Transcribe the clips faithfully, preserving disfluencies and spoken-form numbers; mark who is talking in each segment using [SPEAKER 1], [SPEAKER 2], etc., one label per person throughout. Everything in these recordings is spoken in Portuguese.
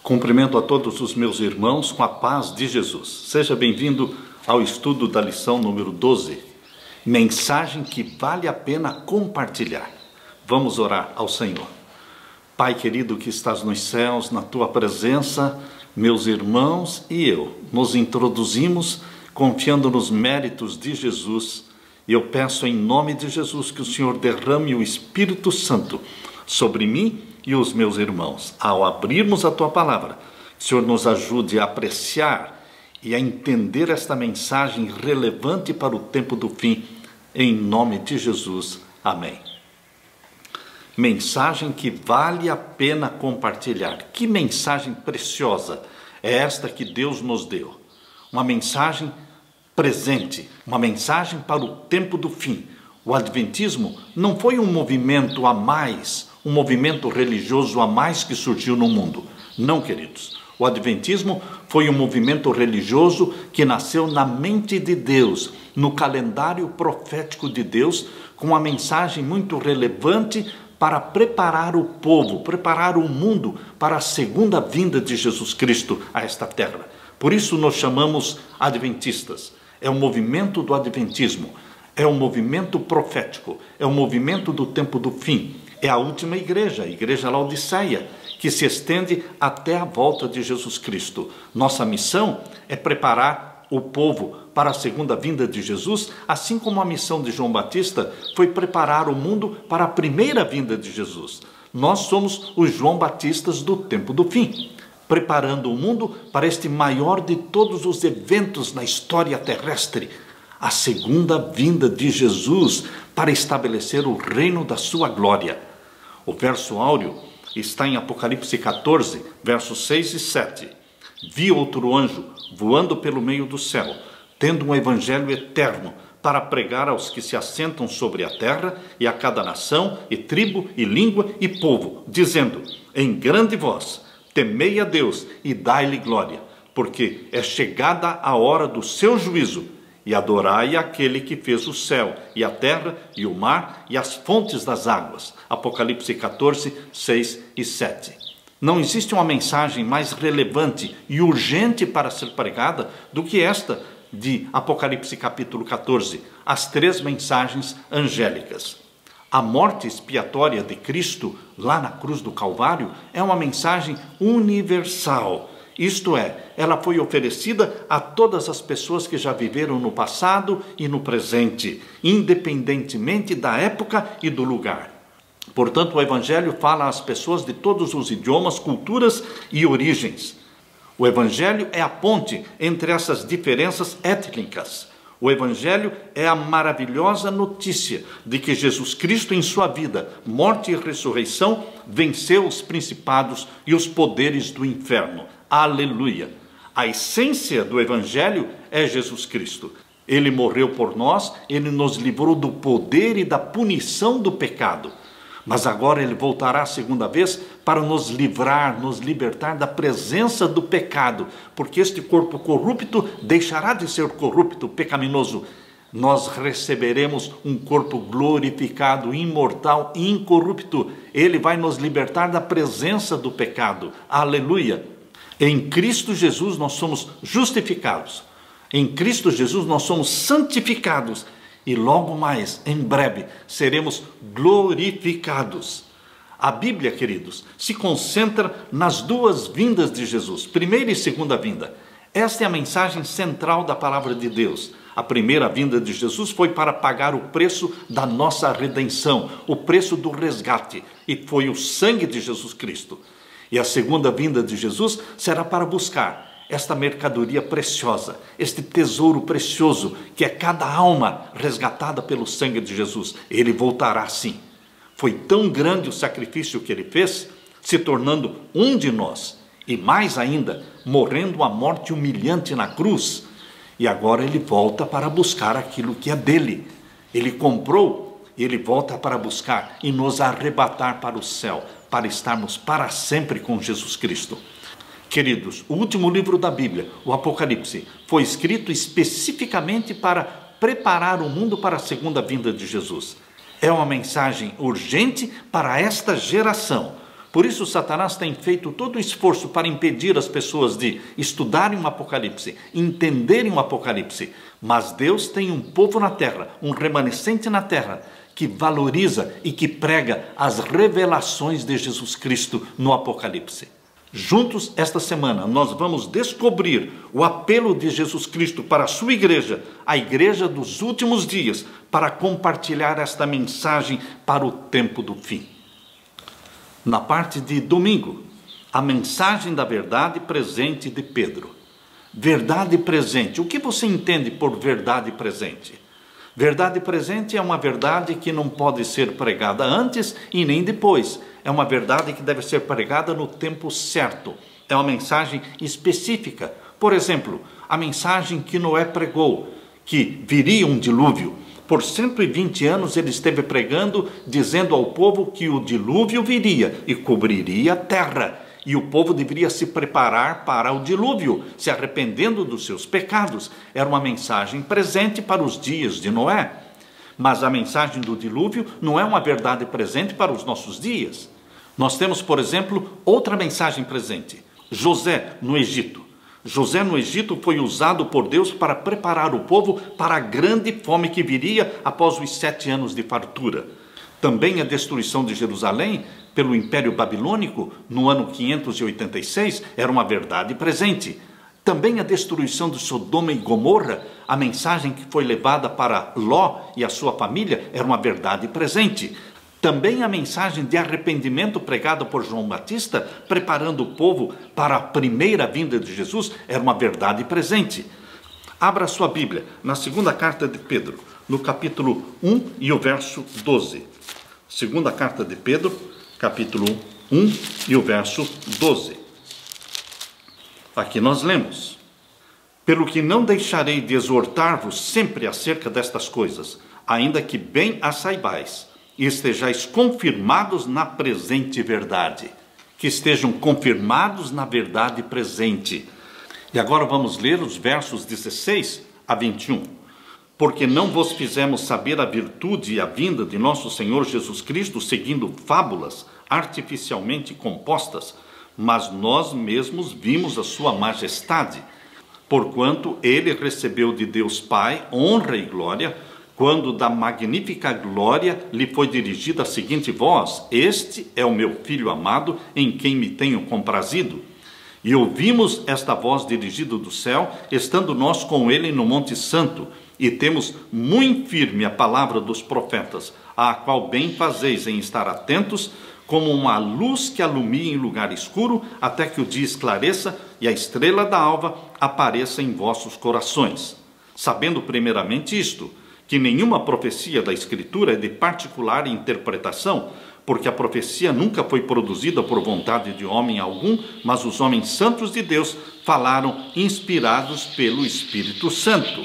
[SPEAKER 1] Cumprimento a todos os meus irmãos com a paz de Jesus. Seja bem-vindo ao estudo da lição número doze. Mensagem que vale a pena compartilhar. Vamos orar ao Senhor. Pai querido que estás nos céus, na tua presença, meus irmãos e eu nos introduzimos confiando nos méritos de Jesus. E eu peço em nome de Jesus que o Senhor derrame o Espírito Santo sobre mim e os meus irmãos. Ao abrirmos a tua palavra, que o Senhor nos ajude a apreciar e a entender esta mensagem relevante para o tempo do fim. Em nome de Jesus. Amém. Mensagem que vale a pena compartilhar. Que mensagem preciosa é esta que Deus nos deu. Uma mensagem presente, uma mensagem para o tempo do fim. O Adventismo não foi um movimento a mais, um movimento religioso a mais que surgiu no mundo. Não, queridos. O Adventismo foi um movimento religioso que nasceu na mente de Deus, no calendário profético de Deus, com uma mensagem muito relevante para preparar o povo, preparar o mundo para a segunda vinda de Jesus Cristo a esta terra. Por isso nos chamamos adventistas. É o movimento do Adventismo. É um movimento profético, é um movimento do tempo do fim. É a última igreja, a igreja Laodiceia, que se estende até a volta de Jesus Cristo. Nossa missão é preparar o povo para a segunda vinda de Jesus, assim como a missão de João Batista foi preparar o mundo para a primeira vinda de Jesus. Nós somos os João Batistas do tempo do fim, preparando o mundo para este maior de todos os eventos na história terrestre, a segunda vinda de Jesus para estabelecer o reino da sua glória. O verso áureo está em Apocalipse quatorze, versos seis e sete. Vi outro anjo voando pelo meio do céu, tendo um evangelho eterno para pregar aos que se assentam sobre a terra e a cada nação e tribo e língua e povo, dizendo em grande voz: temei a Deus e dai-lhe glória, porque é chegada a hora do seu juízo. E adorai aquele que fez o céu, e a terra, e o mar, e as fontes das águas. Apocalipse quatorze, seis e sete. Não existe uma mensagem mais relevante e urgente para ser pregada do que esta de Apocalipse capítulo quatorze, as três mensagens angélicas. A morte expiatória de Cristo, lá na cruz do Calvário, é uma mensagem universal. Isto é, ela foi oferecida a todas as pessoas que já viveram no passado e no presente, independentemente da época e do lugar. Portanto, o Evangelho fala às pessoas de todos os idiomas, culturas e origens. O Evangelho é a ponte entre essas diferenças étnicas. O Evangelho é a maravilhosa notícia de que Jesus Cristo, em sua vida, morte e ressurreição, venceu os principados e os poderes do inferno. Aleluia! A essência do Evangelho é Jesus Cristo. Ele morreu por nós, ele nos livrou do poder e da punição do pecado. Mas agora ele voltará a segunda vez para nos livrar, nos libertar da presença do pecado, porque este corpo corrupto deixará de ser corrupto, pecaminoso. Nós receberemos um corpo glorificado, imortal, incorrupto. Ele vai nos libertar da presença do pecado. Aleluia! Em Cristo Jesus nós somos justificados. Em Cristo Jesus nós somos santificados. E logo mais, em breve, seremos glorificados. A Bíblia, queridos, se concentra nas duas vindas de Jesus, primeira e segunda vinda. Esta é a mensagem central da palavra de Deus. A primeira vinda de Jesus foi para pagar o preço da nossa redenção, o preço do resgate, e foi o sangue de Jesus Cristo. E a segunda vinda de Jesus será para buscar esta mercadoria preciosa, este tesouro precioso, que é cada alma resgatada pelo sangue de Jesus. Ele voltará sim. Foi tão grande o sacrifício que ele fez, se tornando um de nós, e mais ainda, morrendo a morte humilhante na cruz. E agora ele volta para buscar aquilo que é dele. Ele comprou, e ele volta para buscar e nos arrebatar para o céu, para estarmos para sempre com Jesus Cristo. Queridos, o último livro da Bíblia, o Apocalipse, foi escrito especificamente para preparar o mundo para a segunda vinda de Jesus. É uma mensagem urgente para esta geração, Por isso Satanás tem feito todo o esforço para impedir as pessoas de estudarem o Apocalipse, entenderem o Apocalipse. Mas Deus tem um povo na terra, um remanescente na terra, que valoriza e que prega as revelações de Jesus Cristo no Apocalipse. Juntos, esta semana, nós vamos descobrir o apelo de Jesus Cristo para a sua igreja, a igreja dos últimos dias, para compartilhar esta mensagem para o tempo do fim. Na parte de domingo, a mensagem da verdade presente de Pedro. Verdade presente. O que você entende por verdade presente? Verdade presente é uma verdade que não pode ser pregada antes e nem depois. É uma verdade que deve ser pregada no tempo certo. É uma mensagem específica. Por exemplo, a mensagem que Noé pregou, que viria um dilúvio. Por cento e vinte anos ele esteve pregando, dizendo ao povo que o dilúvio viria e cobriria a terra. E o povo deveria se preparar para o dilúvio, se arrependendo dos seus pecados. Era uma mensagem presente para os dias de Noé. Mas a mensagem do dilúvio não é uma verdade presente para os nossos dias. Nós temos, por exemplo, outra mensagem presente. José no Egito. José no Egito foi usado por Deus para preparar o povo para a grande fome que viria após os sete anos de fartura. Também a destruição de Jerusalém pelo Império Babilônico no ano quinhentos e oitenta e seis era uma verdade presente. Também a destruição de Sodoma e Gomorra, a mensagem que foi levada para Ló e a sua família, era uma verdade presente. Também a mensagem de arrependimento pregada por João Batista, preparando o povo para a primeira vinda de Jesus, era uma verdade presente. Abra sua Bíblia na segunda carta de Pedro, no capítulo um e o verso doze. Segunda carta de Pedro, capítulo um e o verso doze. Aqui nós lemos: pelo que não deixarei de exortar-vos sempre acerca destas coisas, ainda que bem as saibais, e estejais confirmados na presente verdade. Que estejam confirmados na verdade presente. E agora vamos ler os versos dezesseis a vinte e um. Porque não vos fizemos saber a virtude e a vinda de nosso Senhor Jesus Cristo seguindo fábulas artificialmente compostas, mas nós mesmos vimos a sua majestade, porquanto ele recebeu de Deus Pai honra e glória, quando da magnífica glória lhe foi dirigida a seguinte voz: este é o meu Filho amado, em quem me tenho comprazido. E ouvimos esta voz dirigida do céu, estando nós com ele no Monte Santo, e temos muito firme a palavra dos profetas, a qual bem fazeis em estar atentos, como uma luz que alumia em lugar escuro, até que o dia esclareça e a estrela da alva apareça em vossos corações. Sabendo primeiramente isto, que nenhuma profecia da Escritura é de particular interpretação, porque a profecia nunca foi produzida por vontade de homem algum, mas os homens santos de Deus falaram inspirados pelo Espírito Santo.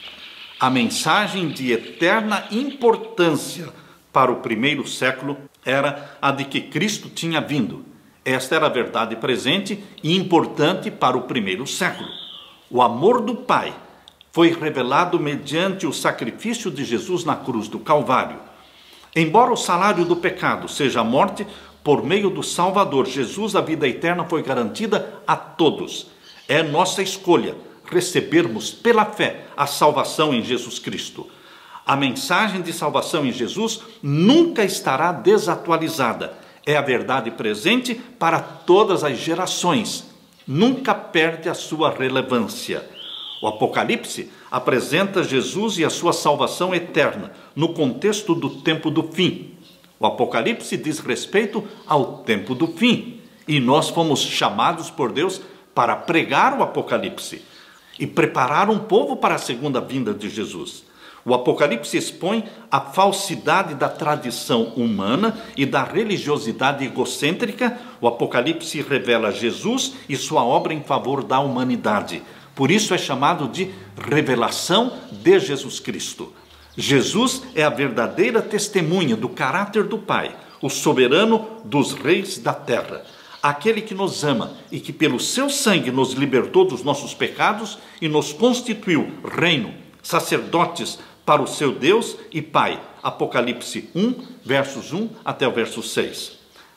[SPEAKER 1] A mensagem de eterna importância para o primeiro século era a de que Cristo tinha vindo. Esta era a verdade presente e importante para o primeiro século. O amor do Pai foi revelado mediante o sacrifício de Jesus na cruz do Calvário. Embora o salário do pecado seja a morte, por meio do Salvador Jesus a vida eterna foi garantida a todos. É nossa escolha recebermos pela fé a salvação em Jesus Cristo. A mensagem de salvação em Jesus nunca estará desatualizada. É a verdade presente para todas as gerações. Nunca perde a sua relevância. O Apocalipse apresenta Jesus e a sua salvação eterna no contexto do tempo do fim. O Apocalipse diz respeito ao tempo do fim. E nós fomos chamados por Deus para pregar o Apocalipse e preparar um povo para a segunda vinda de Jesus. O Apocalipse expõe a falsidade da tradição humana e da religiosidade egocêntrica. O Apocalipse revela Jesus e sua obra em favor da humanidade. Por isso é chamado de revelação de Jesus Cristo. Jesus é a verdadeira testemunha do caráter do Pai, o soberano dos reis da terra, aquele que nos ama e que pelo seu sangue nos libertou dos nossos pecados e nos constituiu reino, sacerdotes para o seu Deus e Pai. Apocalipse um, versos um até o verso seis.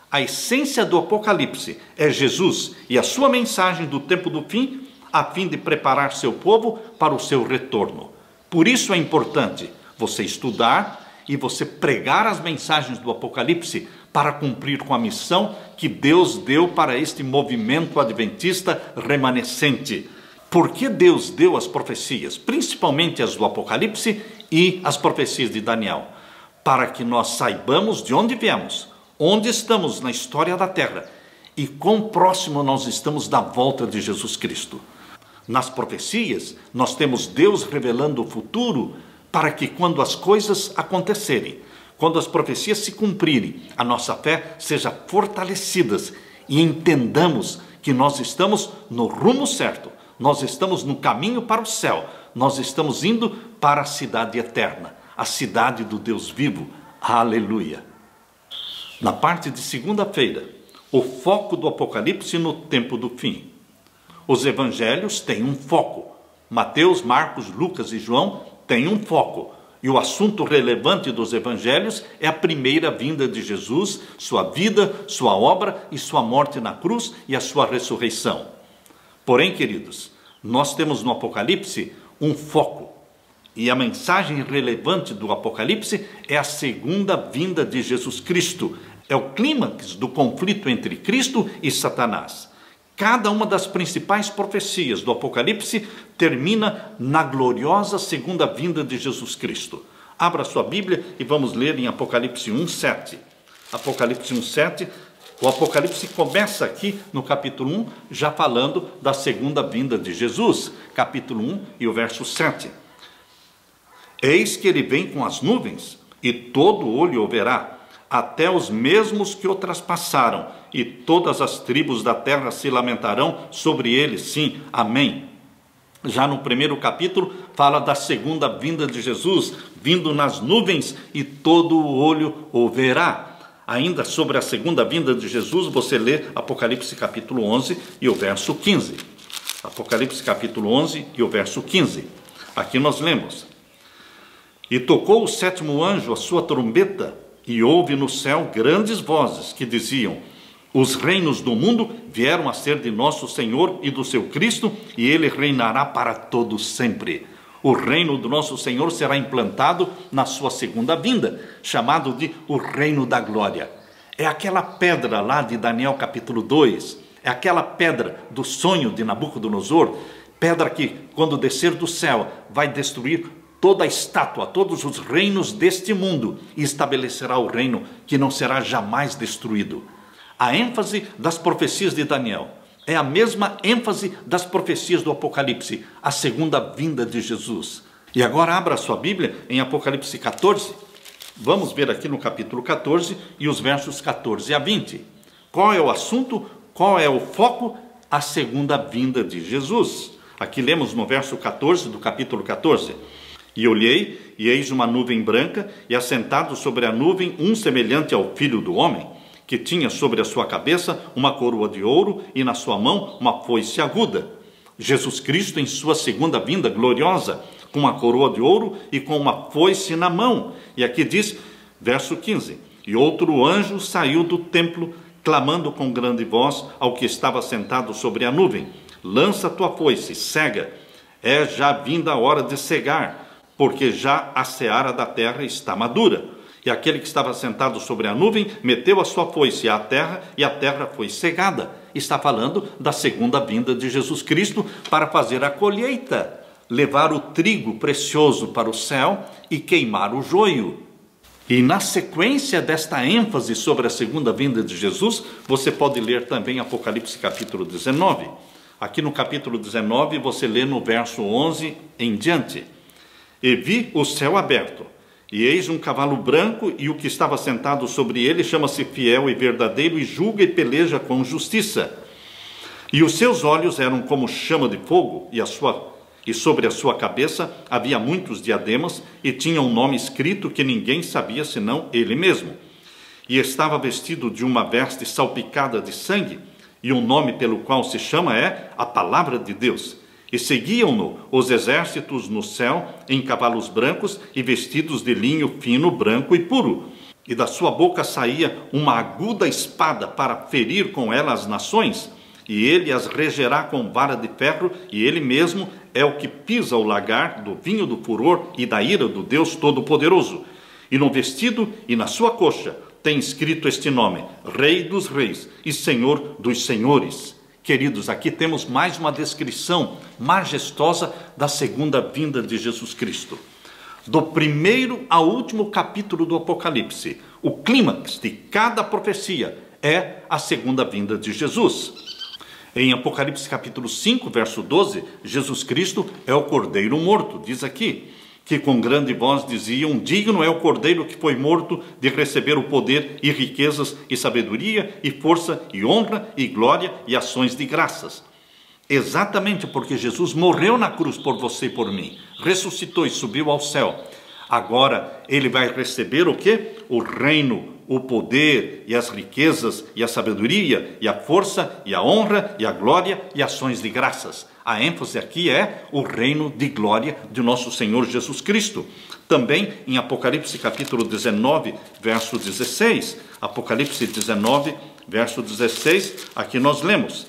[SPEAKER 1] A essência do Apocalipse é Jesus e a sua mensagem do tempo do fim, a fim de preparar seu povo para o seu retorno. Por isso é importante você estudar e você pregar as mensagens do Apocalipse para cumprir com a missão que Deus deu para este movimento adventista remanescente. Por que Deus deu as profecias, principalmente as do Apocalipse e as profecias de Daniel? Para que nós saibamos de onde viemos, onde estamos na história da terra e quão próximo nós estamos da volta de Jesus Cristo. Nas profecias, nós temos Deus revelando o futuro para que quando as coisas acontecerem, quando as profecias se cumprirem, a nossa fé seja fortalecida e entendamos que nós estamos no rumo certo, nós estamos no caminho para o céu, nós estamos indo para a cidade eterna, a cidade do Deus vivo. Aleluia! Na parte de segunda-feira, o foco do Apocalipse no tempo do fim. Os evangelhos têm um foco. Mateus, Marcos, Lucas e João têm um foco. E o assunto relevante dos evangelhos é a primeira vinda de Jesus, sua vida, sua obra e sua morte na cruz e a sua ressurreição. Porém, queridos, nós temos no Apocalipse um foco. E a mensagem relevante do Apocalipse é a segunda vinda de Jesus Cristo. É o clímax do conflito entre Cristo e Satanás. Cada uma das principais profecias do Apocalipse termina na gloriosa segunda vinda de Jesus Cristo. Abra sua Bíblia e vamos ler em Apocalipse um, sete. Apocalipse um, sete. O Apocalipse começa aqui no capítulo um, já falando da segunda vinda de Jesus. Capítulo um e o verso sete. Eis que ele vem com as nuvens, e todo olho o verá, até os mesmos que o traspassaram, e todas as tribos da terra se lamentarão sobre ele, sim, amém. Já no primeiro capítulo, fala da segunda vinda de Jesus, vindo nas nuvens, e todo o olho o verá. Ainda sobre a segunda vinda de Jesus, você lê Apocalipse capítulo onze e o verso quinze. Apocalipse capítulo onze e o verso quinze. Aqui nós lemos: E tocou o sétimo anjo a sua trombeta, e houve no céu grandes vozes que diziam: Os reinos do mundo vieram a ser de nosso Senhor e do seu Cristo, e ele reinará para todo sempre. O reino do nosso Senhor será implantado na sua segunda vinda, chamado de o reino da glória. É aquela pedra lá de Daniel capítulo dois, é aquela pedra do sonho de Nabucodonosor, pedra que, quando descer do céu, vai destruir toda a estátua, todos os reinos deste mundo, e estabelecerá o reino que não será jamais destruído. A ênfase das profecias de Daniel é a mesma ênfase das profecias do Apocalipse, a segunda vinda de Jesus. E agora abra a sua Bíblia em Apocalipse catorze. Vamos ver aqui no capítulo catorze e os versos catorze a vinte. Qual é o assunto? Qual é o foco? A segunda vinda de Jesus. Aqui lemos no verso catorze do capítulo catorze. E olhei, e eis uma nuvem branca, e assentado sobre a nuvem um semelhante ao Filho do Homem, que tinha sobre a sua cabeça uma coroa de ouro, e na sua mão uma foice aguda. Jesus Cristo em sua segunda vinda gloriosa, com uma coroa de ouro e com uma foice na mão. E aqui diz, verso quinze, E outro anjo saiu do templo, clamando com grande voz ao que estava sentado sobre a nuvem: Lança tua foice, cega, é já vinda a hora de cegar, porque já a seara da terra está madura. E aquele que estava sentado sobre a nuvem meteu a sua foice à terra, e a terra foi cegada. Está falando da segunda vinda de Jesus Cristo para fazer a colheita, levar o trigo precioso para o céu e queimar o joio. E na sequência desta ênfase sobre a segunda vinda de Jesus, você pode ler também Apocalipse capítulo dezenove. Aqui no capítulo dezenove você lê no verso onze em diante: E vi o céu aberto, e eis um cavalo branco, e o que estava sentado sobre ele chama-se Fiel e Verdadeiro, e julga e peleja com justiça. E os seus olhos eram como chama de fogo, e, a sua, e sobre a sua cabeça havia muitos diademas, e tinha um nome escrito que ninguém sabia senão ele mesmo. E estava vestido de uma veste salpicada de sangue, e o nome pelo qual se chama é a Palavra de Deus. E seguiam-no os exércitos no céu, em cavalos brancos e vestidos de linho fino, branco e puro. e da sua boca saía uma aguda espada para ferir com ela as nações, e ele as regerá com vara de ferro, e ele mesmo é o que pisa o lagar do vinho do furor e da ira do Deus Todo-Poderoso. E no vestido e na sua coxa tem escrito este nome: Rei dos Reis e Senhor dos Senhores. Queridos, aqui temos mais uma descrição majestosa da segunda vinda de Jesus Cristo. Do primeiro ao último capítulo do Apocalipse, o clímax de cada profecia é a segunda vinda de Jesus. Em Apocalipse capítulo cinco, verso doze, Jesus Cristo é o Cordeiro morto. Diz aqui que com grande voz diziam: digno é o Cordeiro que foi morto de receber o poder e riquezas e sabedoria e força e honra e glória e ações de graças. Exatamente porque Jesus morreu na cruz por você e por mim, ressuscitou e subiu ao céu. Agora ele vai receber o quê? O reino, o poder e as riquezas e a sabedoria e a força e a honra e a glória e ações de graças. A ênfase aqui é o reino de glória de nosso Senhor Jesus Cristo. Também em Apocalipse capítulo dezenove, verso dezesseis. Apocalipse dezenove, verso dezesseis, aqui nós lemos: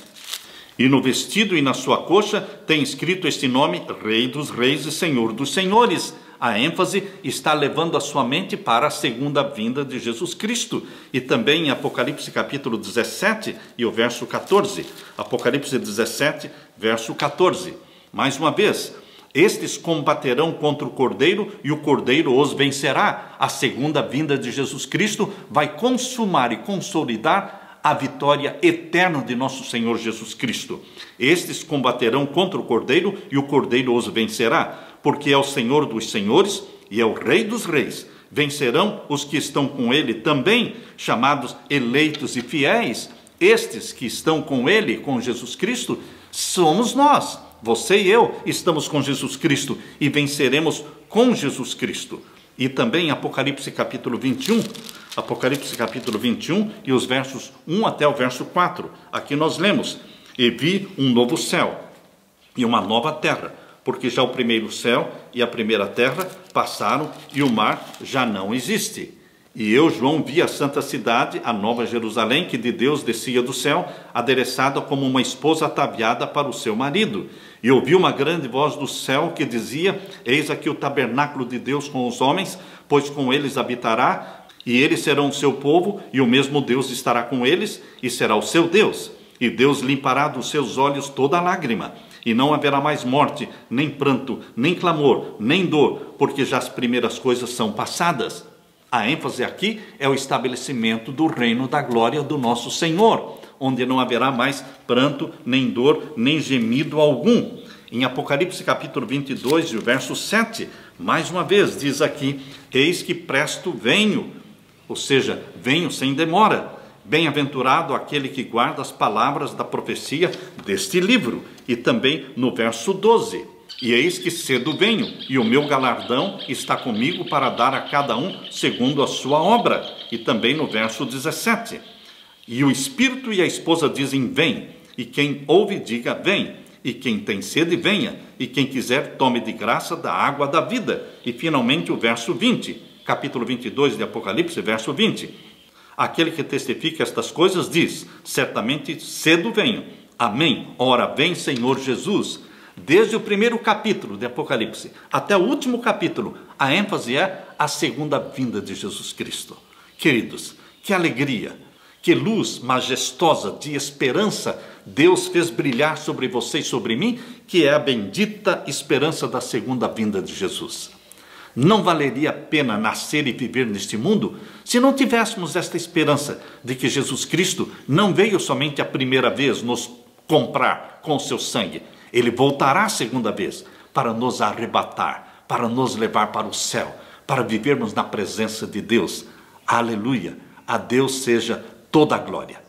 [SPEAKER 1] e no vestido e na sua coxa tem escrito este nome: Rei dos Reis e Senhor dos Senhores. A ênfase está levando a sua mente para a segunda vinda de Jesus Cristo. E também em Apocalipse capítulo dezessete e o verso quatorze. Apocalipse dezessete, verso quatorze. Mais uma vez: estes combaterão contra o Cordeiro e o Cordeiro os vencerá. A segunda vinda de Jesus Cristo vai consumar e consolidar a vitória eterna de nosso Senhor Jesus Cristo. Estes combaterão contra o Cordeiro e o Cordeiro os vencerá, porque é o Senhor dos Senhores e é o Rei dos Reis. Vencerão os que estão com ele também, chamados eleitos e fiéis. Estes que estão com ele, com Jesus Cristo, somos nós. Você e eu estamos com Jesus Cristo e venceremos com Jesus Cristo. E também em Apocalipse capítulo vinte e um, Apocalipse capítulo vinte e um e os versos um até o verso quatro. Aqui nós lemos: e vi um novo céu e uma nova terra, porque já o primeiro céu e a primeira terra passaram e o mar já não existe. E eu, João, vi a santa cidade, a nova Jerusalém, que de Deus descia do céu, adereçada como uma esposa ataviada para o seu marido. E ouvi uma grande voz do céu que dizia: eis aqui o tabernáculo de Deus com os homens, pois com eles habitará, e eles serão o seu povo, e o mesmo Deus estará com eles, e será o seu Deus. E Deus limpará dos seus olhos toda lágrima, e não haverá mais morte, nem pranto, nem clamor, nem dor, porque já as primeiras coisas são passadas. A ênfase aqui é o estabelecimento do reino da glória do nosso Senhor, onde não haverá mais pranto, nem dor, nem gemido algum. Em Apocalipse capítulo vinte e dois, e o verso sete, mais uma vez diz aqui: eis que presto venho, ou seja, venho sem demora. Bem-aventurado aquele que guarda as palavras da profecia deste livro. E também no verso doze: e eis que cedo venho, e o meu galardão está comigo para dar a cada um segundo a sua obra. E também no verso dezessete: e o Espírito e a esposa dizem: vem. E quem ouve, diga: vem. E quem tem sede, venha. E quem quiser, tome de graça da água da vida. E finalmente o verso vinte, capítulo vinte e dois de Apocalipse, verso vinte: aquele que testifica estas coisas diz: certamente cedo venho. Amém. Ora vem, Senhor Jesus. Desde o primeiro capítulo de Apocalipse até o último capítulo, a ênfase é a segunda vinda de Jesus Cristo. Queridos, que alegria, que luz majestosa de esperança Deus fez brilhar sobre você e sobre mim, que é a bendita esperança da segunda vinda de Jesus. Não valeria a pena nascer e viver neste mundo se não tivéssemos esta esperança de que Jesus Cristo não veio somente a primeira vez nos comprar com o seu sangue. Ele voltará a segunda vez para nos arrebatar, para nos levar para o céu, para vivermos na presença de Deus. Aleluia! A Deus seja toda a glória.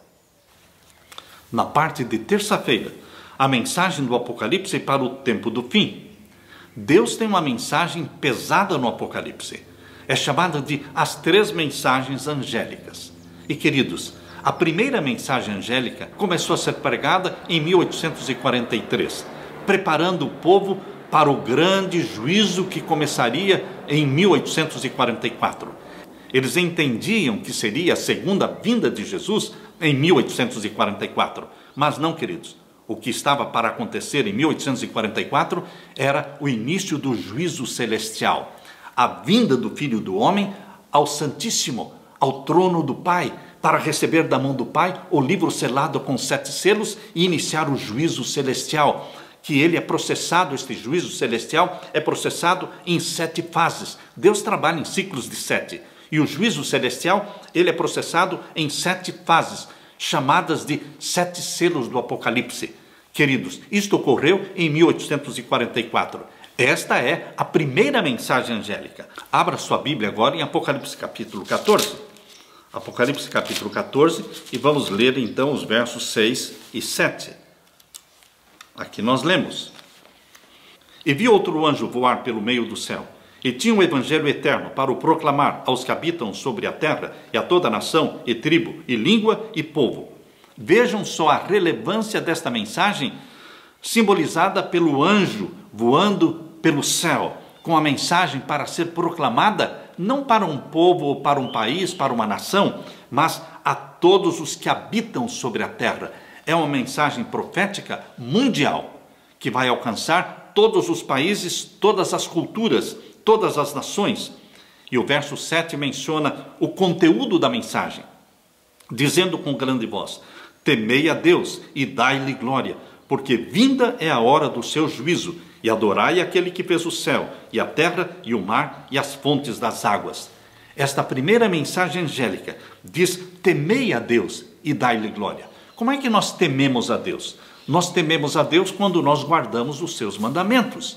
[SPEAKER 1] Na parte de terça-feira, a mensagem do Apocalipse para o tempo do fim. Deus tem uma mensagem pesada no Apocalipse. É chamada de as três mensagens angélicas. E queridos, a primeira mensagem angélica começou a ser pregada em mil oitocentos e quarenta e três, preparando o povo para o grande juízo que começaria em mil oitocentos e quarenta e quatro. Eles entendiam que seria a segunda vinda de Jesus em mil oitocentos e quarenta e quatro. Mas não, queridos. O que estava para acontecer em mil oitocentos e quarenta e quatro era o início do juízo celestial. A vinda do Filho do Homem ao Santíssimo, ao trono do Pai, para receber da mão do Pai o livro selado com sete selos e iniciar o juízo celestial. Que ele é processado, este juízo celestial é processado em sete fases. Deus trabalha em ciclos de sete. E o juízo celestial, ele é processado em sete fases, chamadas de sete selos do Apocalipse. Queridos, isto ocorreu em mil oitocentos e quarenta e quatro. Esta é a primeira mensagem angélica. Abra sua Bíblia agora em Apocalipse capítulo quatorze. Apocalipse capítulo quatorze, e vamos ler então os versos seis e sete. Aqui nós lemos: E vi outro anjo voar pelo meio do céu, e tinha um evangelho eterno para o proclamar aos que habitam sobre a terra, e a toda nação, e tribo, e língua, e povo. Vejam só a relevância desta mensagem, simbolizada pelo anjo voando pelo céu, com a mensagem para ser proclamada, não para um povo ou para um país, para uma nação, mas a todos os que habitam sobre a terra. É uma mensagem profética mundial, que vai alcançar todos os países, todas as culturas, todas as nações. E o verso sete menciona o conteúdo da mensagem, dizendo com grande voz: temei a Deus e dai-lhe glória, porque vinda é a hora do seu juízo, e adorai aquele que fez o céu, e a terra, e o mar, e as fontes das águas. Esta primeira mensagem angélica diz: temei a Deus e dai-lhe glória. Como é que nós tememos a Deus? Nós tememos a Deus quando nós guardamos os seus mandamentos.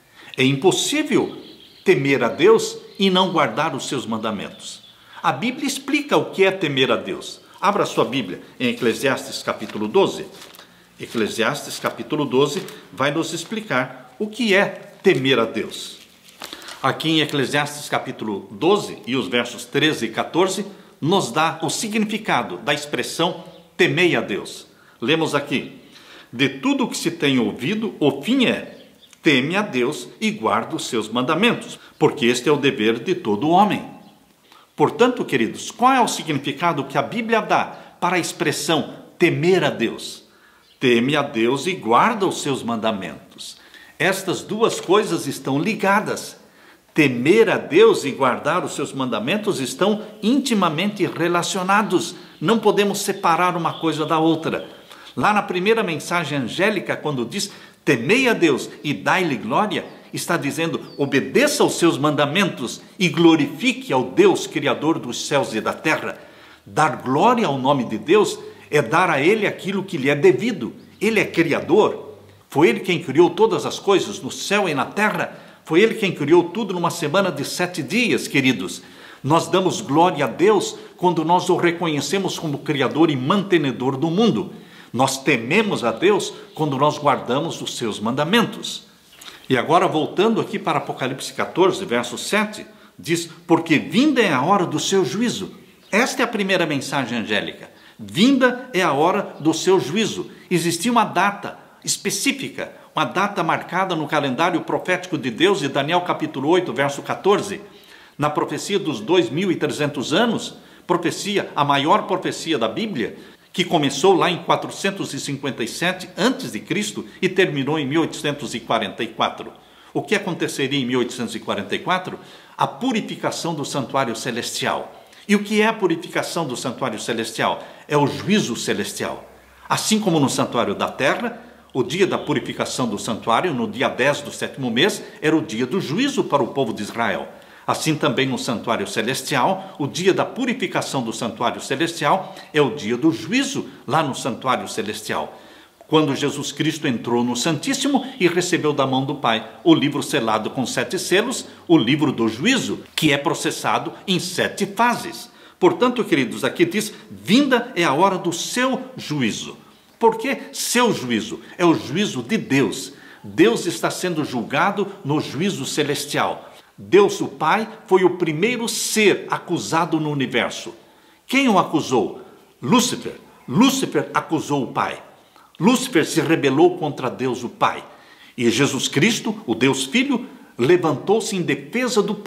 [SPEAKER 1] É impossível temer a Deus e não guardar os seus mandamentos. A Bíblia explica o que é temer a Deus. Abra sua Bíblia em Eclesiastes capítulo doze. Eclesiastes capítulo doze vai nos explicar o que é temer a Deus. Aqui em Eclesiastes capítulo doze e os versos treze e quatorze nos dá o significado da expressão temei a Deus. Lemos aqui: de tudo o que se tem ouvido, o fim é: teme a Deus e guarda os seus mandamentos, porque este é o dever de todo homem. Portanto, queridos, qual é o significado que a Bíblia dá para a expressão temer a Deus? Teme a Deus e guarda os seus mandamentos. Estas duas coisas estão ligadas. Temer a Deus e guardar os seus mandamentos estão intimamente relacionados. Não podemos separar uma coisa da outra. Lá na primeira mensagem angélica, quando diz temei a Deus e dai-lhe glória, está dizendo: obedeça aos seus mandamentos e glorifique ao Deus Criador dos céus e da terra. Dar glória ao nome de Deus é dar a Ele aquilo que lhe é devido. Ele é Criador. Foi Ele quem criou todas as coisas no céu e na terra. Foi Ele quem criou tudo numa semana de sete dias, queridos. Nós damos glória a Deus quando nós o reconhecemos como Criador e mantenedor do mundo. Nós tememos a Deus quando nós guardamos os seus mandamentos. E agora, voltando aqui para Apocalipse quatorze, verso sete, diz: porque vinda é a hora do seu juízo. Esta é a primeira mensagem angélica. Vinda é a hora do seu juízo. Existia uma data específica, uma data marcada no calendário profético de Deus, em Daniel capítulo oito, verso quatorze, na profecia dos dois mil e trezentos anos, profecia, a maior profecia da Bíblia, que começou lá em quatrocentos e cinquenta e sete antes de Cristo e terminou em mil oitocentos e quarenta e quatro. O que aconteceria em mil oitocentos e quarenta e quatro? A purificação do santuário celestial. E o que é a purificação do santuário celestial? É o juízo celestial. Assim como no santuário da terra, o dia da purificação do santuário, no dia dez do sétimo mês, era o dia do juízo para o povo de Israel. Assim também no santuário celestial, o dia da purificação do santuário celestial é o dia do juízo lá no santuário celestial. Quando Jesus Cristo entrou no Santíssimo e recebeu da mão do Pai o livro selado com sete selos, o livro do juízo, que é processado em sete fases. Portanto, queridos, aqui diz: vinda é a hora do seu juízo. Por que seu juízo? É o juízo de Deus. Deus está sendo julgado no juízo celestial. Deus, o Pai, foi o primeiro ser acusado no universo. Quem o acusou? Lúcifer. Lúcifer acusou o Pai. Lúcifer se rebelou contra Deus, o Pai. E Jesus Cristo, o Deus Filho, levantou-se em defesa do Pai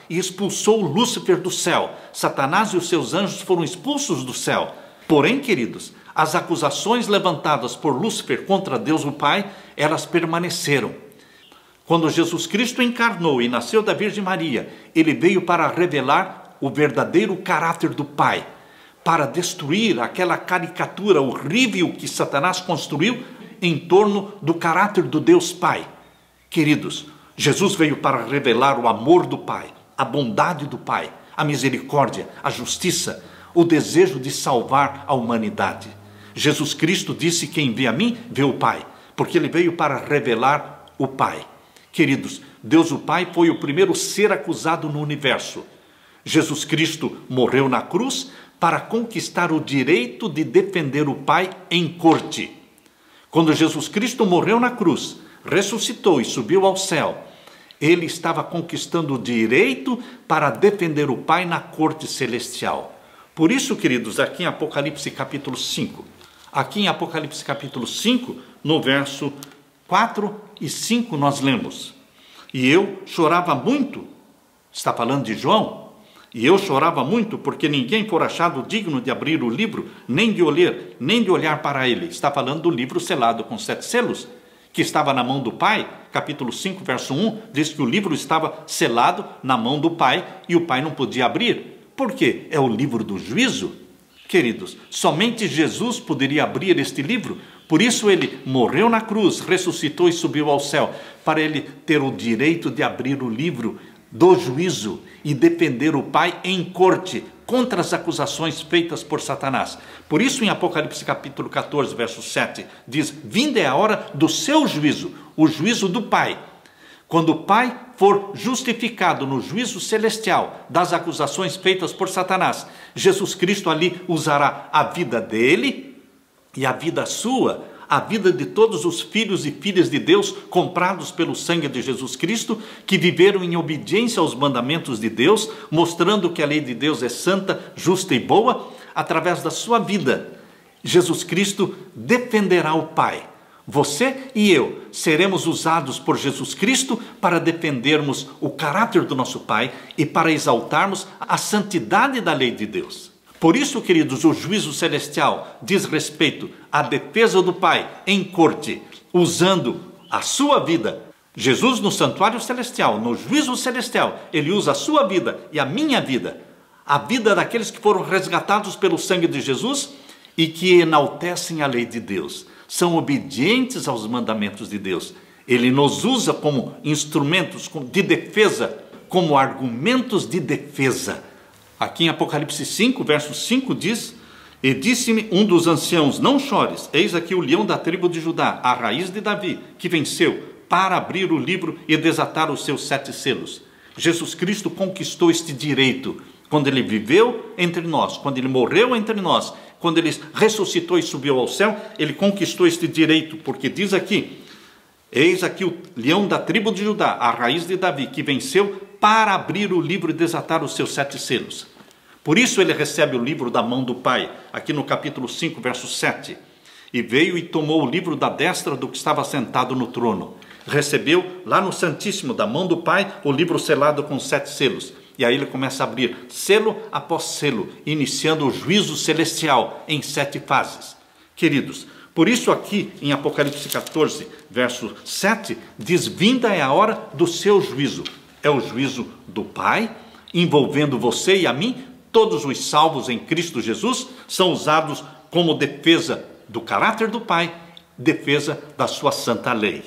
[SPEAKER 1] e expulsou Lúcifer do céu. Satanás e os seus anjos foram expulsos do céu. Porém, queridos, as acusações levantadas por Lúcifer contra Deus o Pai, elas permaneceram. Quando Jesus Cristo encarnou e nasceu da Virgem Maria, ele veio para revelar o verdadeiro caráter do Pai, para destruir aquela caricatura horrível que Satanás construiu em torno do caráter do Deus Pai. Queridos, Jesus veio para revelar o amor do Pai, a bondade do Pai, a misericórdia, a justiça, o desejo de salvar a humanidade. Jesus Cristo disse: quem vê a mim, vê o Pai, porque ele veio para revelar o Pai. Queridos, Deus o Pai foi o primeiro ser acusado no universo. Jesus Cristo morreu na cruz para conquistar o direito de defender o Pai em corte. Quando Jesus Cristo morreu na cruz, ressuscitou e subiu ao céu, ele estava conquistando o direito para defender o Pai na corte celestial. Por isso, queridos, aqui em Apocalipse capítulo cinco, aqui em Apocalipse capítulo cinco, no verso quatro e cinco nós lemos: e eu chorava muito, está falando de João, e eu chorava muito porque ninguém for achado digno de abrir o livro, nem de olhar, nem de olhar para ele. Está falando do livro selado com sete selos, que estava na mão do Pai. Capítulo cinco, verso um, diz que o livro estava selado na mão do Pai e o Pai não podia abrir. Por quê? É o livro do juízo. Queridos, somente Jesus poderia abrir este livro. Por isso ele morreu na cruz, ressuscitou e subiu ao céu, para ele ter o direito de abrir o livro do juízo e defender o Pai em corte contra as acusações feitas por Satanás. Por isso, em Apocalipse capítulo catorze, verso sete, diz: vinda é a hora do seu juízo, o juízo do Pai. Quando o Pai for justificado no juízo celestial das acusações feitas por Satanás, Jesus Cristo ali usará a vida dele e a vida sua, a vida de todos os filhos e filhas de Deus comprados pelo sangue de Jesus Cristo, que viveram em obediência aos mandamentos de Deus, mostrando que a lei de Deus é santa, justa e boa. Através da sua vida, Jesus Cristo defenderá o Pai. Você e eu seremos usados por Jesus Cristo para defendermos o caráter do nosso Pai e para exaltarmos a santidade da lei de Deus. Por isso, queridos, o juízo celestial diz respeito à defesa do Pai em corte, usando a sua vida. Jesus, no santuário celestial, no juízo celestial, ele usa a sua vida e a minha vida, a vida daqueles que foram resgatados pelo sangue de Jesus e que enaltecem a lei de Deus, são obedientes aos mandamentos de Deus. Ele nos usa como instrumentos de defesa, como argumentos de defesa. Aqui em Apocalipse cinco, verso cinco diz: e disse-me um dos anciãos: não chores, eis aqui o leão da tribo de Judá, a raiz de Davi, que venceu para abrir o livro e desatar os seus sete selos. Jesus Cristo conquistou este direito quando ele viveu entre nós, quando ele morreu entre nós, quando ele ressuscitou e subiu ao céu. Ele conquistou este direito, porque diz aqui: eis aqui o leão da tribo de Judá, a raiz de Davi, que venceu para abrir o livro e desatar os seus sete selos. Por isso ele recebe o livro da mão do Pai, aqui no capítulo cinco, verso sete. E veio e tomou o livro da destra do que estava sentado no trono. Recebeu lá no Santíssimo, da mão do Pai, o livro selado com sete selos. E aí ele começa a abrir selo após selo, iniciando o juízo celestial em sete fases. Queridos, por isso aqui em Apocalipse catorze, verso sete, diz: vinda é a hora do seu juízo. É o juízo do Pai, envolvendo você e a mim. Todos os salvos em Cristo Jesus são usados como defesa do caráter do Pai, defesa da sua santa lei.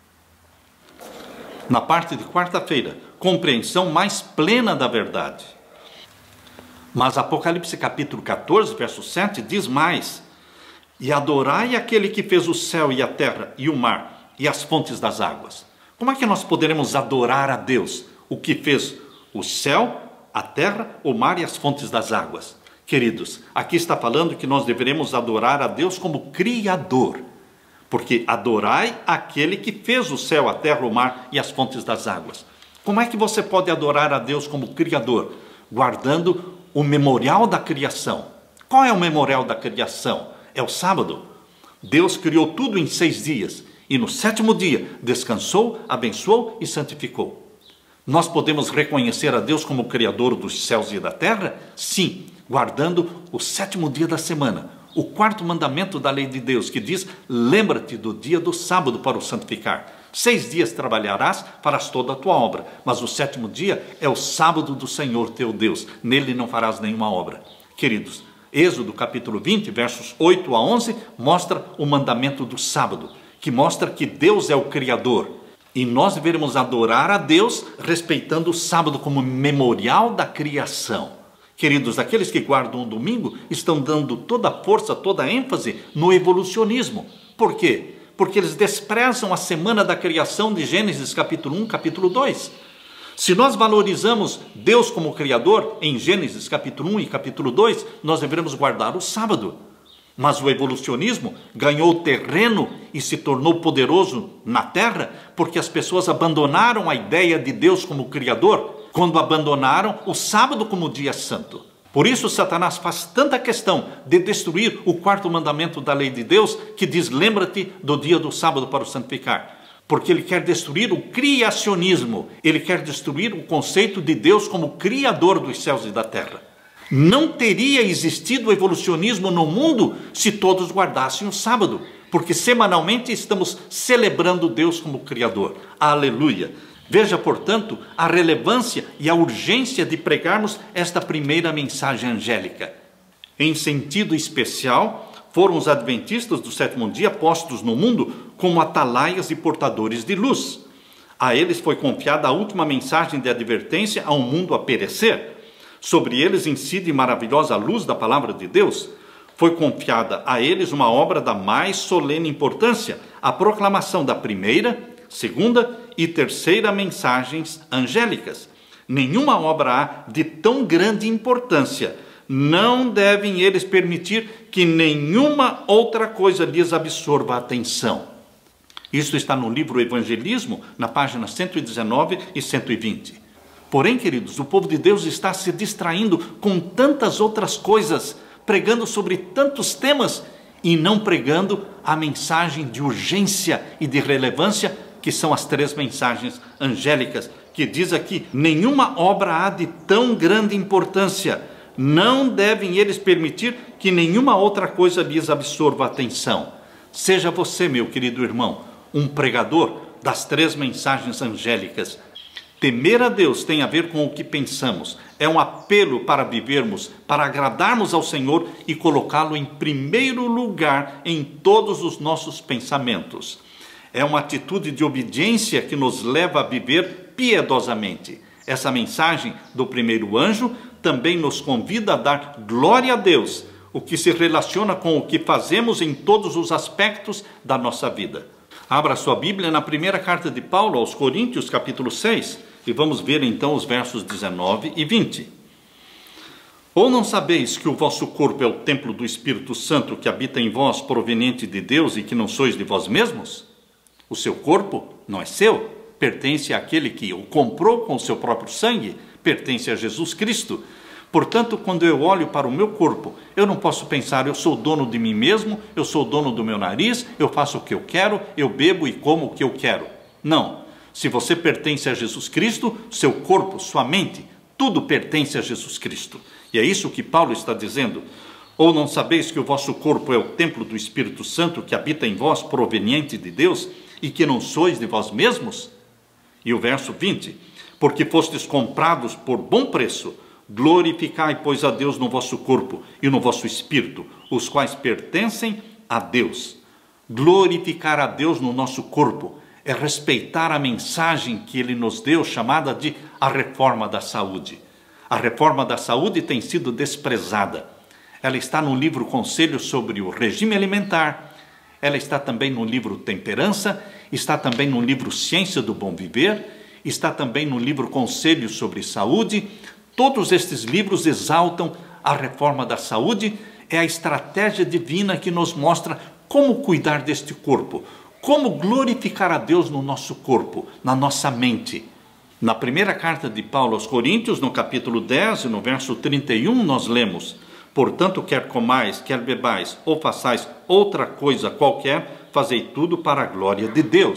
[SPEAKER 1] Na parte de quarta-feira, compreensão mais plena da verdade. Mas Apocalipse capítulo catorze, verso sete, diz mais: e adorai aquele que fez o céu e a terra e o mar e as fontes das águas. Como é que nós poderemos adorar a Deus, o que fez o céu, a terra, o mar e as fontes das águas? Queridos, aqui está falando que nós deveremos adorar a Deus como Criador, porque adorai aquele que fez o céu, a terra, o mar e as fontes das águas. Como é que você pode adorar a Deus como Criador? Guardando o memorial da criação. Qual é o memorial da criação? É o sábado. Deus criou tudo em seis dias e no sétimo dia descansou, abençoou e santificou. Nós podemos reconhecer a Deus como Criador dos céus e da terra? Sim, guardando o sétimo dia da semana, o quarto mandamento da lei de Deus, que diz: lembra-te do dia do sábado para o santificar. Seis dias trabalharás, farás toda a tua obra, mas o sétimo dia é o sábado do Senhor teu Deus, nele não farás nenhuma obra. Queridos, Êxodo capítulo vinte, versos oito a onze, mostra o mandamento do sábado, que mostra que Deus é o Criador. E nós devemos adorar a Deus respeitando o sábado como memorial da criação. Queridos, aqueles que guardam o domingo estão dando toda a força, toda a ênfase no evolucionismo. Por quê? Porque eles desprezam a semana da criação de Gênesis capítulo um, capítulo dois. Se nós valorizamos Deus como Criador em Gênesis capítulo um e capítulo dois, nós devemos guardar o sábado. Mas o evolucionismo ganhou terreno e se tornou poderoso na terra porque as pessoas abandonaram a ideia de Deus como Criador, quando abandonaram o sábado como dia santo. Por isso Satanás faz tanta questão de destruir o quarto mandamento da lei de Deus, que diz: lembra-te do dia do sábado para o santificar. Porque ele quer destruir o criacionismo, ele quer destruir o conceito de Deus como Criador dos céus e da terra. Não teria existido o evolucionismo no mundo se todos guardassem o sábado, porque semanalmente estamos celebrando Deus como Criador. Aleluia! Veja, portanto, a relevância e a urgência de pregarmos esta primeira mensagem angélica. Em sentido especial, foram os adventistas do sétimo dia postos no mundo como atalaias e portadores de luz. A eles foi confiada a última mensagem de advertência a um mundo a perecer. Sobre eles incide maravilhosa luz da palavra de Deus. Foi confiada a eles uma obra da mais solene importância, a proclamação da primeira, segunda e terceira mensagens angélicas. Nenhuma obra há de tão grande importância. Não devem eles permitir que nenhuma outra coisa lhes absorva a atenção. Isso está no livro Evangelismo, na página cento e dezenove e cento e vinte. Porém, queridos, o povo de Deus está se distraindo com tantas outras coisas, pregando sobre tantos temas e não pregando a mensagem de urgência e de relevância, que são as três mensagens angélicas, que diz aqui: nenhuma obra há de tão grande importância. Não devem eles permitir que nenhuma outra coisa lhes absorva a atenção. Seja você, meu querido irmão, um pregador das três mensagens angélicas. Temer a Deus tem a ver com o que pensamos. É um apelo para vivermos, para agradarmos ao Senhor e colocá-lo em primeiro lugar em todos os nossos pensamentos. É uma atitude de obediência que nos leva a viver piedosamente. Essa mensagem do primeiro anjo também nos convida a dar glória a Deus, o que se relaciona com o que fazemos em todos os aspectos da nossa vida. Abra sua Bíblia na primeira carta de Paulo aos Coríntios, capítulo seis, e vamos ver então os versos dezenove e vinte. Ou não sabeis que o vosso corpo é o templo do Espírito Santo que habita em vós, proveniente de Deus, e que não sois de vós mesmos? O seu corpo não é seu, pertence àquele que o comprou com o seu próprio sangue, pertence a Jesus Cristo. Portanto, quando eu olho para o meu corpo, eu não posso pensar: eu sou dono de mim mesmo, eu sou dono do meu nariz, eu faço o que eu quero, eu bebo e como o que eu quero. Não. Se você pertence a Jesus Cristo, seu corpo, sua mente, tudo pertence a Jesus Cristo. E é isso que Paulo está dizendo. Ou não sabeis que o vosso corpo é o templo do Espírito Santo que habita em vós, proveniente de Deus, e que não sois de vós mesmos? E o verso vinte: porque fostes comprados por bom preço, glorificai, pois, a Deus no vosso corpo e no vosso espírito, os quais pertencem a Deus. Glorificar a Deus no nosso corpo é respeitar a mensagem que Ele nos deu, chamada de a reforma da saúde. A reforma da saúde tem sido desprezada. Ela está no livro Conselhos sobre o Regime Alimentar, ela está também no livro Temperança, está também no livro Ciência do Bom Viver, está também no livro Conselhos sobre Saúde. Todos estes livros exaltam a reforma da saúde. É a estratégia divina que nos mostra como cuidar deste corpo, como glorificar a Deus no nosso corpo, na nossa mente. Na primeira carta de Paulo aos Coríntios, no capítulo dez, no verso trinta e um, nós lemos: portanto, quer comais, quer bebais, ou façais outra coisa qualquer, fazei tudo para a glória de Deus.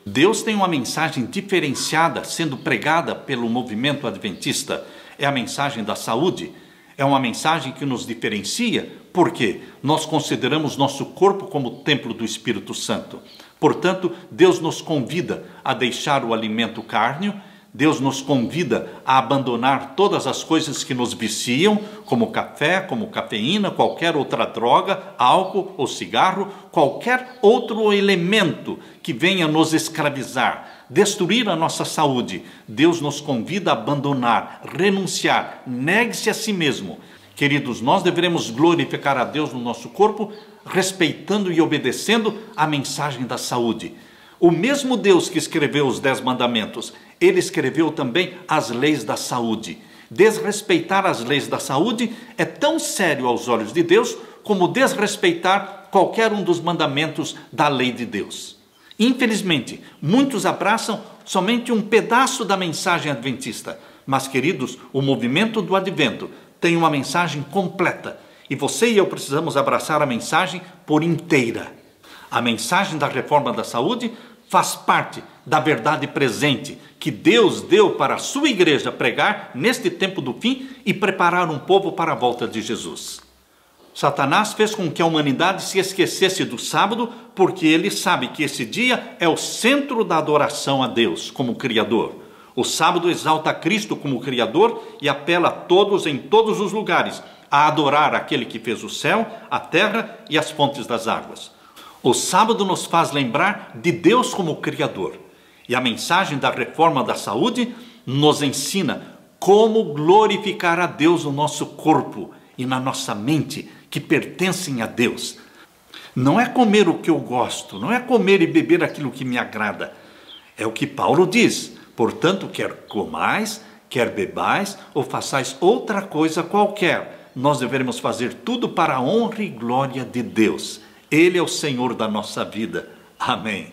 [SPEAKER 1] Deus tem uma mensagem diferenciada sendo pregada pelo movimento adventista. É a mensagem da saúde. É uma mensagem que nos diferencia, porque nós consideramos nosso corpo como templo do Espírito Santo. Portanto, Deus nos convida a deixar o alimento cárneo, Deus nos convida a abandonar todas as coisas que nos viciam, como café, como cafeína, qualquer outra droga, álcool ou cigarro, qualquer outro elemento que venha nos escravizar, destruir a nossa saúde. Deus nos convida a abandonar, renunciar, negue-se a si mesmo. Queridos, nós devemos glorificar a Deus no nosso corpo, respeitando e obedecendo a mensagem da saúde. O mesmo Deus que escreveu os Dez Mandamentos, Ele escreveu também as leis da saúde. Desrespeitar as leis da saúde é tão sério aos olhos de Deus como desrespeitar qualquer um dos mandamentos da lei de Deus. Infelizmente, muitos abraçam somente um pedaço da mensagem adventista. Mas, queridos, o movimento do advento tem uma mensagem completa. E você e eu precisamos abraçar a mensagem por inteira. A mensagem da reforma da saúde faz parte da verdade presente que Deus deu para a sua igreja pregar neste tempo do fim e preparar um povo para a volta de Jesus. Satanás fez com que a humanidade se esquecesse do sábado, porque ele sabe que esse dia é o centro da adoração a Deus como Criador. O sábado exalta Cristo como Criador e apela a todos em todos os lugares a adorar aquele que fez o céu, a terra e as fontes das águas. O sábado nos faz lembrar de Deus como Criador. E a mensagem da reforma da saúde nos ensina como glorificar a Deus no nosso corpo e na nossa mente, que pertencem a Deus. Não é comer o que eu gosto, não é comer e beber aquilo que me agrada. É o que Paulo diz. Portanto, quer comais, quer bebais ou façais outra coisa qualquer, nós devemos fazer tudo para a honra e glória de Deus. Ele é o Senhor da nossa vida. Amém.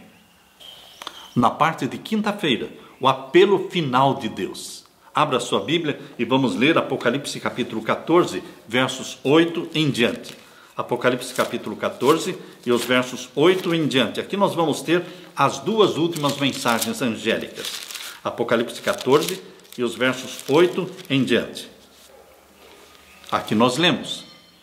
[SPEAKER 1] Na parte de quinta-feira, o apelo final de Deus. Abra sua Bíblia e vamos ler Apocalipse capítulo quatorze, versos oito em diante. Apocalipse capítulo quatorze e os versos oito em diante. Aqui nós vamos ter as duas últimas mensagens angélicas. Apocalipse quatorze e os versos oito em diante. Aqui nós lemos: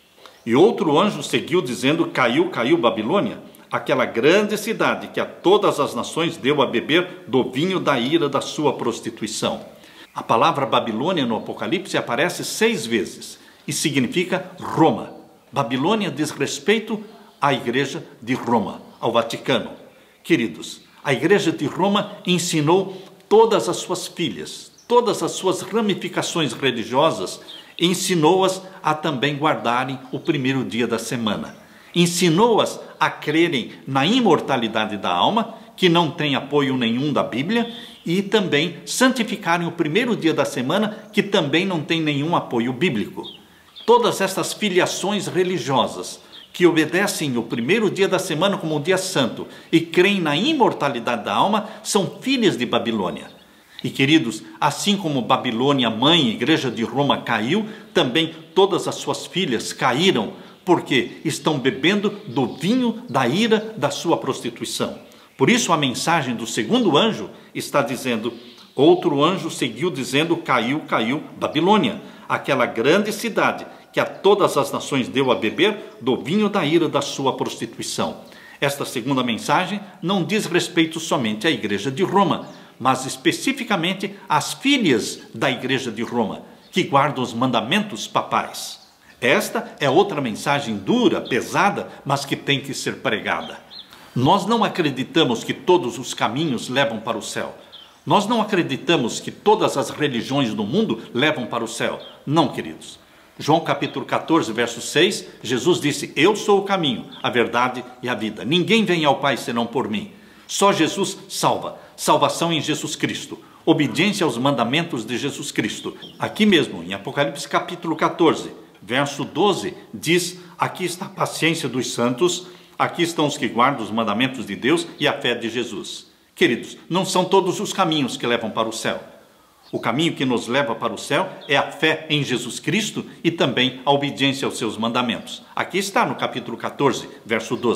[SPEAKER 1] e outro anjo seguiu dizendo: caiu, caiu Babilônia, aquela grande cidade que a todas as nações deu a beber do vinho da ira da sua prostituição. A palavra Babilônia no Apocalipse aparece seis vezes e significa Roma. Babilônia diz respeito à igreja de Roma, ao Vaticano. Queridos, a igreja de Roma ensinou todas as suas filhas, todas as suas ramificações religiosas, ensinou-as a também guardarem o primeiro dia da semana. Ensinou-as a crerem na imortalidade da alma, que não tem apoio nenhum da Bíblia, e também santificarem o primeiro dia da semana, que também não tem nenhum apoio bíblico. Todas essas filiações religiosas que obedecem o primeiro dia da semana como um dia santo e creem na imortalidade da alma são filhas de Babilônia. E, queridos, assim como Babilônia, mãe, igreja de Roma, caiu, também todas as suas filhas caíram, porque estão bebendo do vinho da ira da sua prostituição. Por isso a mensagem do segundo anjo está dizendo: outro anjo seguiu dizendo: caiu, caiu Babilônia, aquela grande cidade que a todas as nações deu a beber do vinho da ira da sua prostituição. Esta segunda mensagem não diz respeito somente à igreja de Roma, mas especificamente às filhas da igreja de Roma, que guardam os mandamentos papais. Esta é outra mensagem dura, pesada, mas que tem que ser pregada. Nós não acreditamos que todos os caminhos levam para o céu. Nós não acreditamos que todas as religiões do mundo levam para o céu. Não, queridos. João capítulo quatorze, verso seis, Jesus disse: eu sou o caminho, a verdade e a vida. Ninguém vem ao Pai senão por mim. Só Jesus salva. Salvação em Jesus Cristo. Obediência aos mandamentos de Jesus Cristo. Aqui mesmo, em Apocalipse capítulo quatorze, verso doze, diz: aqui está a paciência dos santos, aqui estão os que guardam os mandamentos de Deus e a fé de Jesus. Queridos, não são todos os caminhos que levam para o céu. O caminho que nos leva para o céu é a fé em Jesus Cristo e também a obediência aos seus mandamentos. Aqui está no capítulo quatorze, verso doze.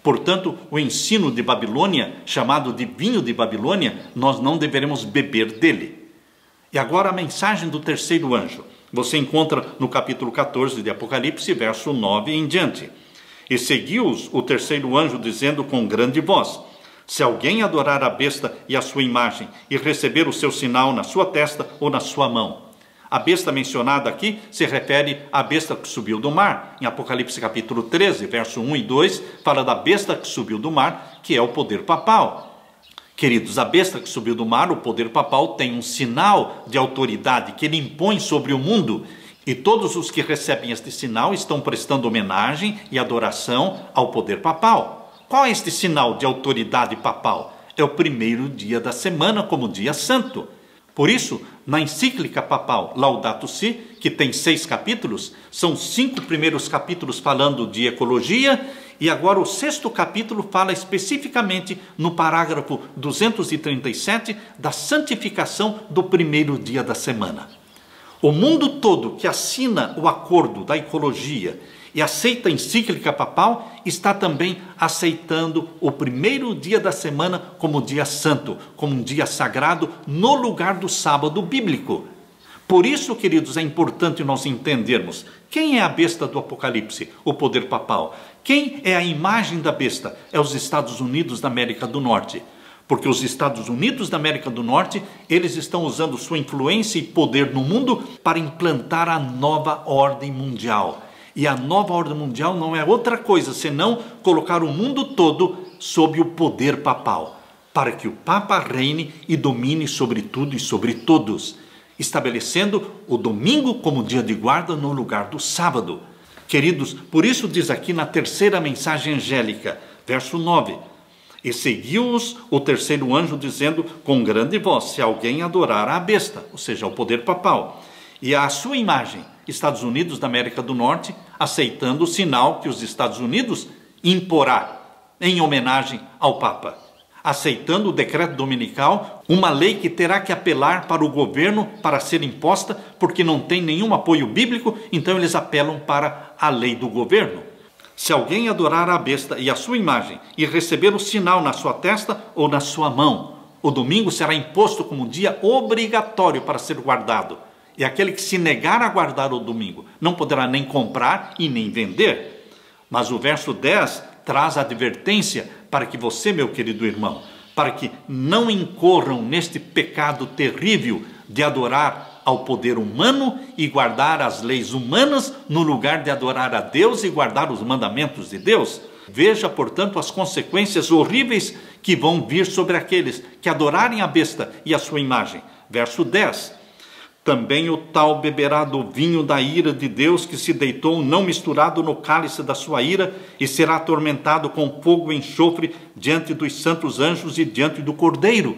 [SPEAKER 1] Portanto, o ensino de Babilônia, chamado de vinho de Babilônia, nós não deveremos beber dele. E agora a mensagem do terceiro anjo. Você encontra no capítulo quatorze de Apocalipse, verso nove em diante. E seguiu-os o terceiro anjo, dizendo com grande voz: se alguém adorar a besta e a sua imagem, e receber o seu sinal na sua testa ou na sua mão. A besta mencionada aqui se refere à besta que subiu do mar. Em Apocalipse capítulo treze, verso um e dois, fala da besta que subiu do mar, que é o poder papal. Queridos, a besta que subiu do mar, o poder papal, tem um sinal de autoridade que ele impõe sobre o mundo. E todos os que recebem este sinal estão prestando homenagem e adoração ao poder papal. Qual é este sinal de autoridade papal? É o primeiro dia da semana como dia santo. Por isso, na encíclica papal Laudato Si, que tem seis capítulos, são cinco primeiros capítulos falando de ecologia, e agora o sexto capítulo fala especificamente, no parágrafo duzentos e trinta e sete, da santificação do primeiro dia da semana. O mundo todo que assina o acordo da ecologia e aceita a encíclica papal, está também aceitando o primeiro dia da semana como dia santo, como um dia sagrado, no lugar do sábado bíblico. Por isso, queridos, é importante nós entendermos quem é a besta do Apocalipse, o poder papal. Quem é a imagem da besta? É os Estados Unidos da América do Norte. Porque os Estados Unidos da América do Norte, eles estão usando sua influência e poder no mundo para implantar a nova ordem mundial. E a nova ordem mundial não é outra coisa senão colocar o mundo todo sob o poder papal, para que o Papa reine e domine sobre tudo e sobre todos, estabelecendo o domingo como dia de guarda no lugar do sábado. Queridos, por isso diz aqui na terceira mensagem angélica, verso nove, e seguiu-os o terceiro anjo dizendo com grande voz: se alguém adorar a besta, ou seja, o poder papal, e a sua imagem, Estados Unidos da América do Norte, aceitando o sinal que os Estados Unidos imporá em homenagem ao Papa, aceitando o decreto dominical, uma lei que terá que apelar para o governo para ser imposta, porque não tem nenhum apoio bíblico, então eles apelam para a lei do governo. Se alguém adorar a besta e a sua imagem e receber o sinal na sua testa ou na sua mão, o domingo será imposto como dia obrigatório para ser guardado. E aquele que se negar a guardar o domingo não poderá nem comprar e nem vender. Mas o verso dez traz a advertência para que você, meu querido irmão, para que não incorram neste pecado terrível de adorar ao poder humano e guardar as leis humanas no lugar de adorar a Deus e guardar os mandamentos de Deus. Veja, portanto, as consequências horríveis que vão vir sobre aqueles que adorarem a besta e a sua imagem. Verso dez. Também o tal beberá do vinho da ira de Deus que se deitou não misturado no cálice da sua ira e será atormentado com fogo e enxofre diante dos santos anjos e diante do Cordeiro.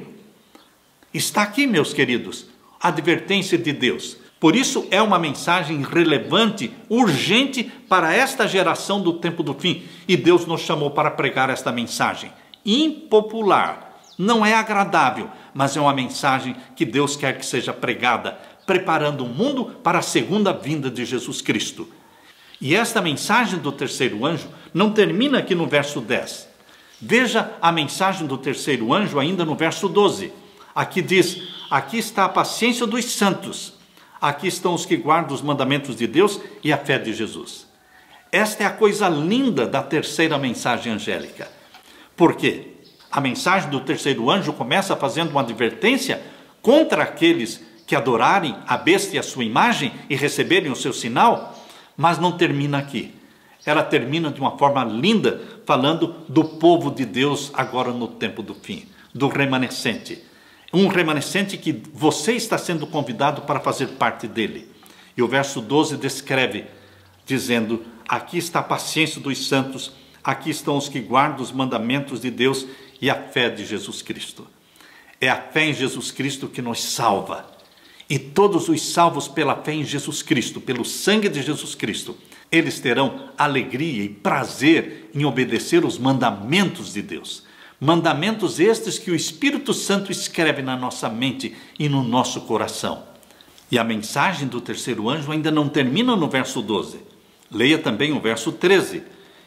[SPEAKER 1] Está aqui, meus queridos, a advertência de Deus. Por isso é uma mensagem relevante, urgente para esta geração do tempo do fim. E Deus nos chamou para pregar esta mensagem. Impopular, não é agradável, mas é uma mensagem que Deus quer que seja pregada, preparando o mundo para a segunda vinda de Jesus Cristo. E esta mensagem do terceiro anjo não termina aqui no verso dez. Veja a mensagem do terceiro anjo ainda no verso doze. Aqui diz: aqui está a paciência dos santos, aqui estão os que guardam os mandamentos de Deus e a fé de Jesus. Esta é a coisa linda da terceira mensagem angélica. Por quê? A mensagem do terceiro anjo começa fazendo uma advertência contra aqueles que adorarem a besta e a sua imagem e receberem o seu sinal, mas não termina aqui. Ela termina de uma forma linda, falando do povo de Deus agora no tempo do fim, do remanescente. Um remanescente que você está sendo convidado para fazer parte dele. E o verso doze descreve, dizendo: aqui está a paciência dos santos, aqui estão os que guardam os mandamentos de Deus e a fé de Jesus Cristo. É a fé em Jesus Cristo que nos salva. E todos os salvos pela fé em Jesus Cristo, pelo sangue de Jesus Cristo, eles terão alegria e prazer em obedecer os mandamentos de Deus. Mandamentos estes que o Espírito Santo escreve na nossa mente e no nosso coração. E a mensagem do terceiro anjo ainda não termina no verso doze. Leia também o verso treze.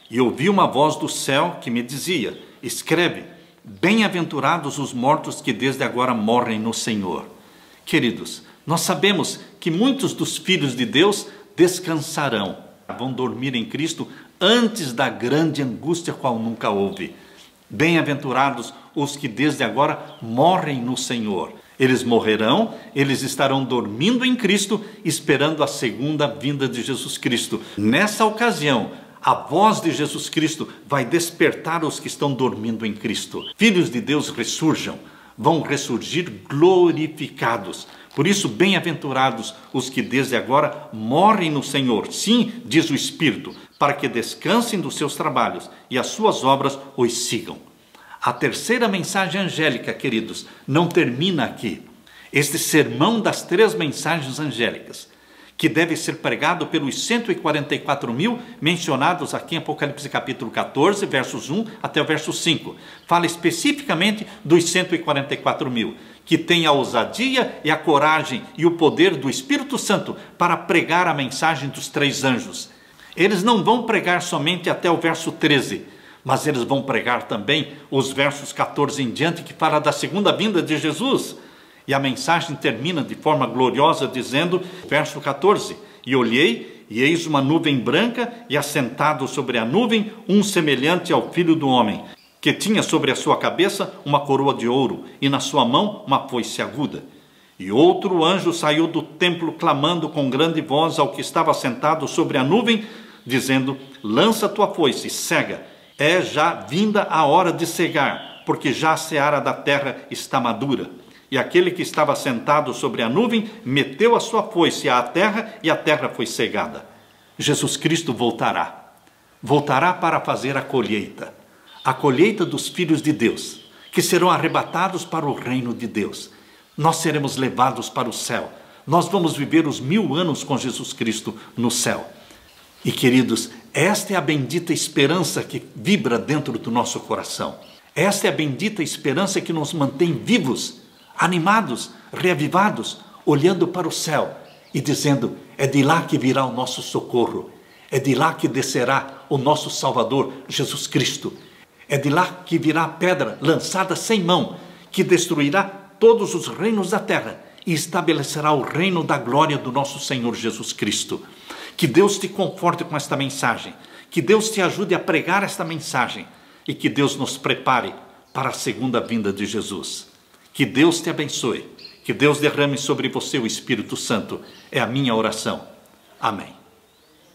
[SPEAKER 1] E ouvi uma voz do céu que me dizia: escreve, bem-aventurados os mortos que desde agora morrem no Senhor. Queridos, nós sabemos que muitos dos filhos de Deus descansarão, vão dormir em Cristo antes da grande angústia qual nunca houve. Bem-aventurados os que desde agora morrem no Senhor. Eles morrerão, eles estarão dormindo em Cristo, esperando a segunda vinda de Jesus Cristo. Nessa ocasião, a voz de Jesus Cristo vai despertar os que estão dormindo em Cristo. Filhos de Deus ressurjam, vão ressurgir glorificados. Por isso, bem-aventurados os que desde agora morrem no Senhor. Sim, diz o Espírito, para que descansem dos seus trabalhos e as suas obras os sigam. A terceira mensagem angélica, queridos, não termina aqui. Este sermão das três mensagens angélicas, que deve ser pregado pelos cento e quarenta e quatro mil mencionados aqui em Apocalipse capítulo quatorze, versos um até o verso cinco. Fala especificamente dos cento e quarenta e quatro mil, que têm a ousadia e a coragem e o poder do Espírito Santo para pregar a mensagem dos três anjos. Eles não vão pregar somente até o verso treze, mas eles vão pregar também os versos quatorze em diante, que fala da segunda vinda de Jesus. E a mensagem termina de forma gloriosa dizendo, verso quatorze, e olhei, e eis uma nuvem branca, e assentado sobre a nuvem, um semelhante ao Filho do Homem, que tinha sobre a sua cabeça uma coroa de ouro, e na sua mão uma foice aguda. E outro anjo saiu do templo, clamando com grande voz ao que estava sentado sobre a nuvem, dizendo, lança tua foice, cega, é já vinda a hora de cegar, porque já a seara da terra está madura. E aquele que estava sentado sobre a nuvem meteu a sua foice à terra, e a terra foi cegada. Jesus Cristo voltará. Voltará para fazer a colheita. A colheita dos filhos de Deus, que serão arrebatados para o reino de Deus. Nós seremos levados para o céu. Nós vamos viver os mil anos com Jesus Cristo no céu. E queridos, esta é a bendita esperança que vibra dentro do nosso coração. Esta é a bendita esperança que nos mantém vivos, animados, reavivados, olhando para o céu e dizendo, é de lá que virá o nosso socorro, é de lá que descerá o nosso Salvador, Jesus Cristo, é de lá que virá a pedra lançada sem mão, que destruirá todos os reinos da terra e estabelecerá o reino da glória do nosso Senhor Jesus Cristo. Que Deus te conforte com esta mensagem, que Deus te ajude a pregar esta mensagem e que Deus nos prepare para a segunda vinda de Jesus. Que Deus te abençoe, que Deus derrame sobre você o Espírito Santo. É a minha oração. Amém.